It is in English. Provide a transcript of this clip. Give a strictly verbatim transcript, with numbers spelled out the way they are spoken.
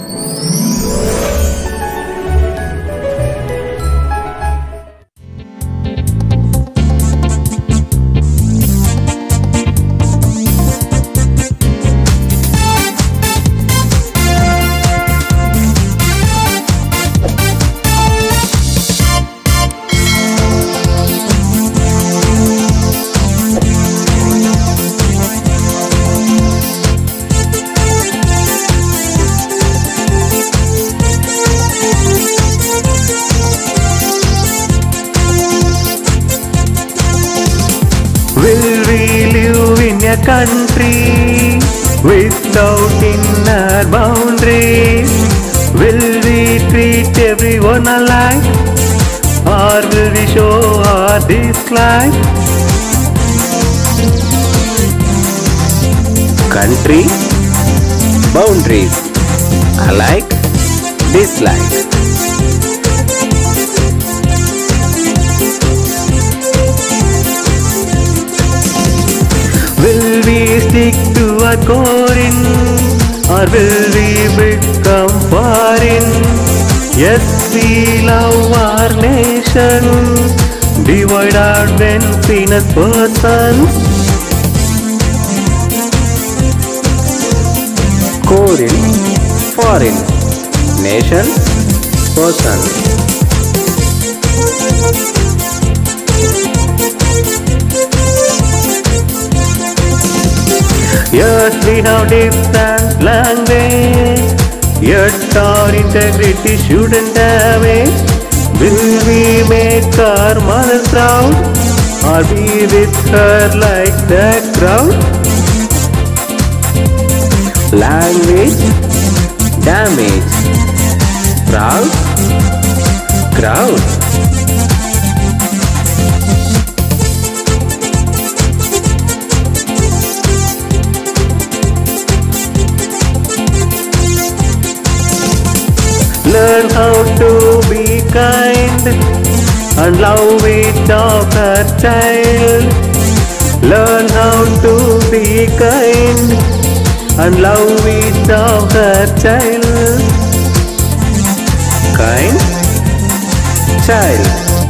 Will we live in a country without inner boundaries? Will we treat everyone alike? Or will we show our dislike? Country, boundaries, alike, dislike. Will we stick to our core or will we become foreign? Yes, we love our nation, divide our when seen as persons. Foreign, foreign, nation, person. Yes, we have different language, yet our integrity shouldn't damage. Will we make our mother proud or be with her like that crowd? Language, damage, proud, crowd. Learn how to be kind and love each of her child. Learn how to be kind and love each of her child. Kind, child.